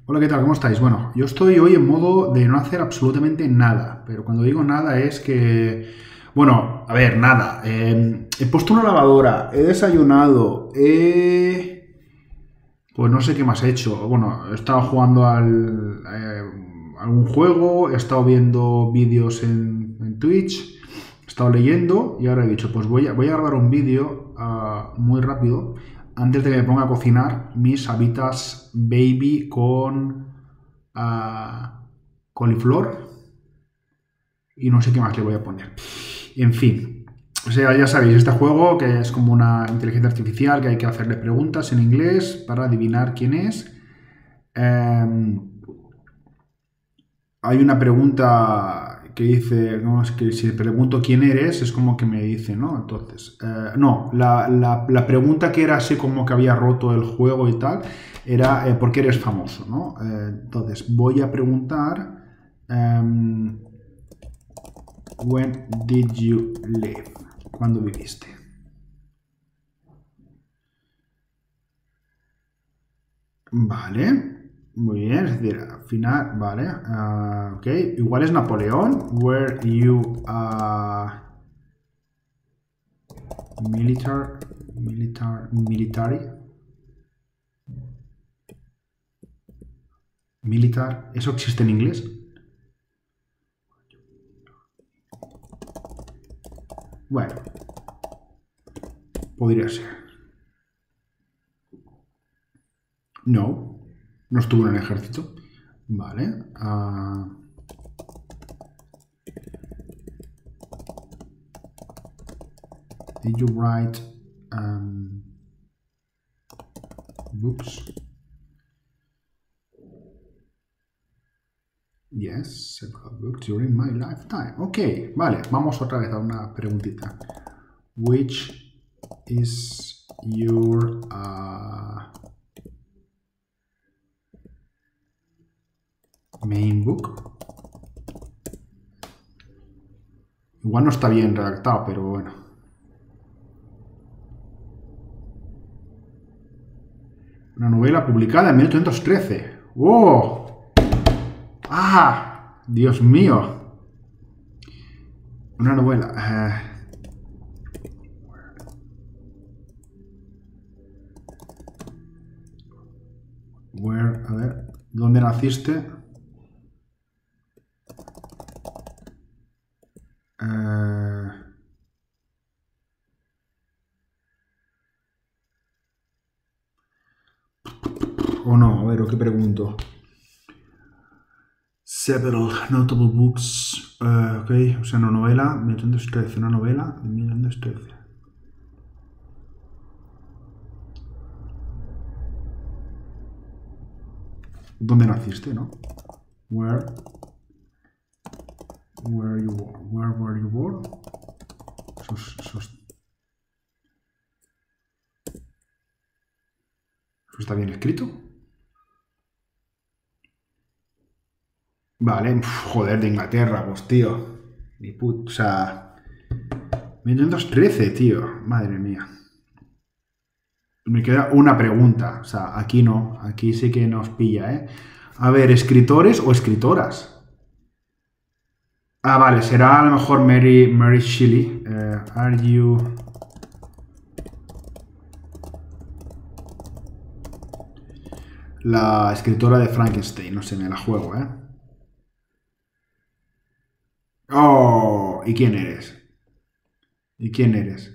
Hola, ¿qué tal? ¿Cómo estáis? Bueno, yo estoy hoy en modo de no hacer absolutamente nada, pero cuando digo nada es que, bueno, a ver, nada. He puesto una lavadora, he desayunado, pues no sé qué más he hecho. Bueno, he estado jugando algún juego, he estado viendo vídeos en Twitch, he estado leyendo y ahora he dicho, pues voy a grabar un vídeo muy rápido antes de que me ponga a cocinar mis habitas baby con coliflor y no sé qué más le voy a poner. En fin, o sea, ya sabéis, este juego que es como una inteligencia artificial que hay que hacerle preguntas en inglés para adivinar quién es. Eh, Hay una pregunta que dice, no, es que si pregunto quién eres, es como que me dice, ¿no? Entonces, no, la pregunta que era así como que había roto el juego y tal, era ¿por qué eres famoso, ¿no? Entonces, voy a preguntar, when did you live? ¿Cuándo viviste? Vale, muy bien, es decir, al final, vale, ok, igual es Napoleón, were you military, militar, ¿eso existe en inglés? Bueno, podría ser. No, no estuvo en el ejército. Vale. Did you write books? Yes, several books during my lifetime. Ok, vale, vamos otra vez a una preguntita. Which is your main book? Igual no está bien redactado, pero bueno. Una novela publicada en 1813. ¡Oh! ¡Ah! ¡Dios mío! Una novela. A ver, ¿dónde naciste? O no, a ver, ¿o qué pregunto? Several notable books. Ok, o sea, una novela, 1813, una novela de 1813. ¿Dónde naciste, no? Where were you born? Where were you born? ¿Eso está bien escrito? Vale, joder, de Inglaterra, pues tío. Ni put, o sea, 1913, tío. Madre mía. Me queda una pregunta. O sea, aquí no. Aquí sí que nos pilla, ¿eh? A ver, ¿escritores o escritoras? Ah, vale, será a lo mejor Mary Shelley. Are you... La escritora de Frankenstein. No sé, me la juego, ¿eh? Oh, ¿y quién eres? ¿Y quién eres?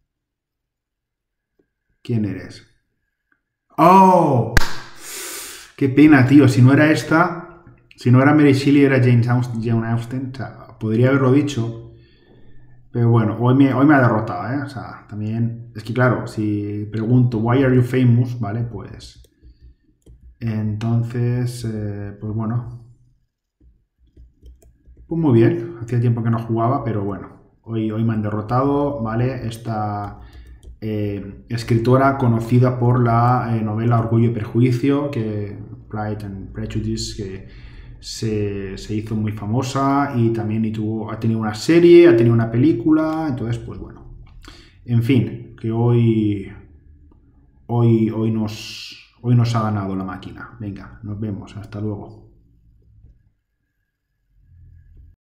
¿Quién eres? ¡Oh! Qué pena, tío. Si no era esta, si no era Mary Shelley, era Jane Austen. O sea, podría haberlo dicho. Pero bueno, hoy me ha derrotado, ¿eh? O sea, también. Es que claro, si pregunto, ¿Why are you famous? ¿Vale? Pues. Entonces, pues bueno. Pues muy bien. Hacía tiempo que no jugaba, pero bueno. Hoy me han derrotado, ¿vale? Esta escritora conocida por la novela Orgullo y Prejuicio, Pride and Prejudice, que se hizo muy famosa y también ha tenido una serie, ha tenido una película, entonces pues bueno. En fin, que hoy Hoy nos ha ganado la máquina. Venga, nos vemos. Hasta luego.